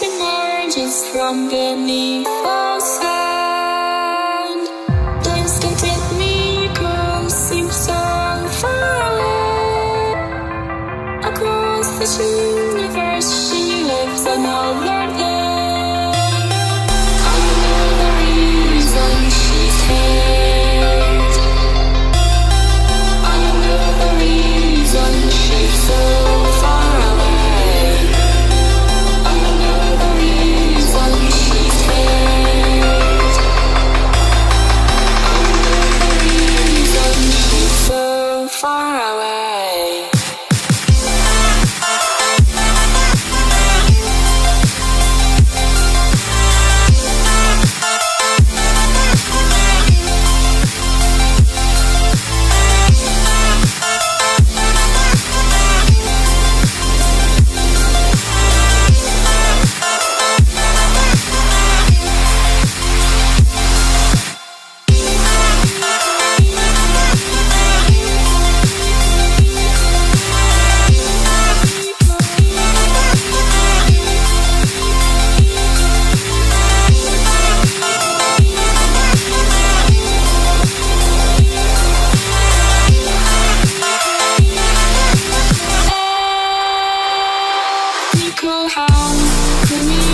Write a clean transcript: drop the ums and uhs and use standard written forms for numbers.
emerges from beneath the sand. Please don't take me, girl, seem so far away. Across this universe, she lives another day. I know the reason she's here. I know the reason she's so far away. I know the reason she's here. I know the reason she's so far away. How could we